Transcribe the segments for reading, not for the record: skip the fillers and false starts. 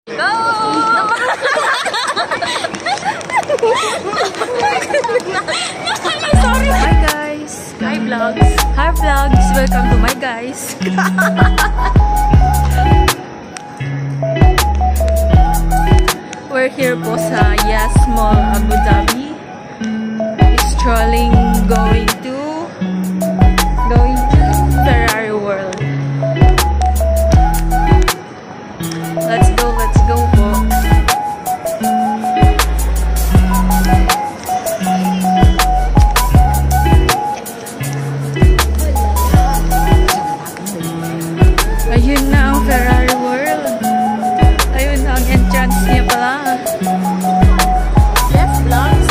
Go! Sorry. Hi guys. Hi vlogs. Hi vlogs. Welcome to my guys. We're here po sa Yas Mall, Abu Dhabi. Strolling, going to Ferrari World. Let's go po. Ayun na ang Ferrari World. Ayun na ang entrance niya pala. Yes, vlogs.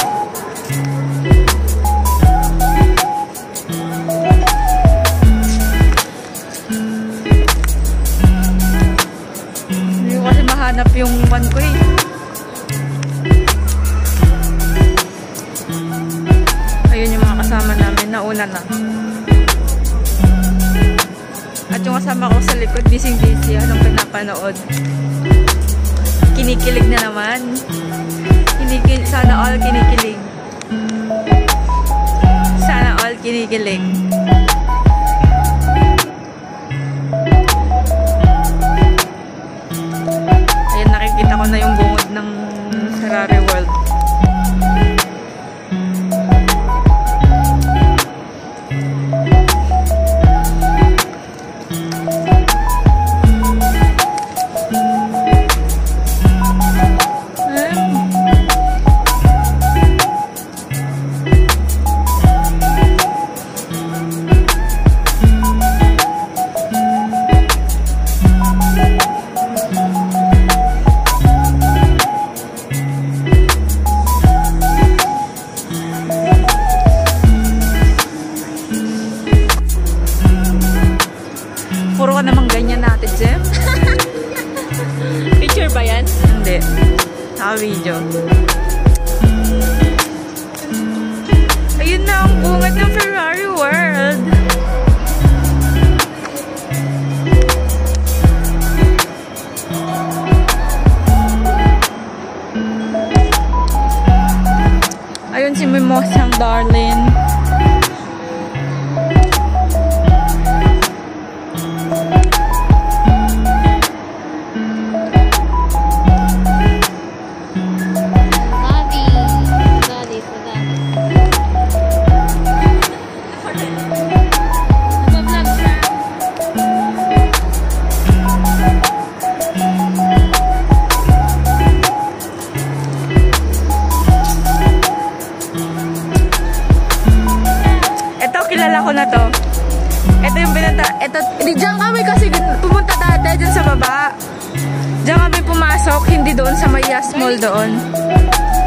Hindi ko kasi mahanap yung one ko eh. Ayun yung mga kasama namin. Nauna na. At yung kasama ko sa likod, busy-busy. Anong pinapanood? Kinikilig na naman. Sana all kinikilig. Sana all kinikilig. Ayan, nakikita ko na yung bungod ng Ferrari World. Puro ka namang ganyan natin, Jem. Picture ba yan? Hindi. Naka-video. Ayun na ang bungad ng Ferrari World. Ayun si Mimosang Darlene. Kilala ko na to. Ito yung binanta. Ito, hindi dyan kami kasi pumunta dati dyan sa baba. Dyan kami pumasok, hindi doon sa may Yas Mall doon.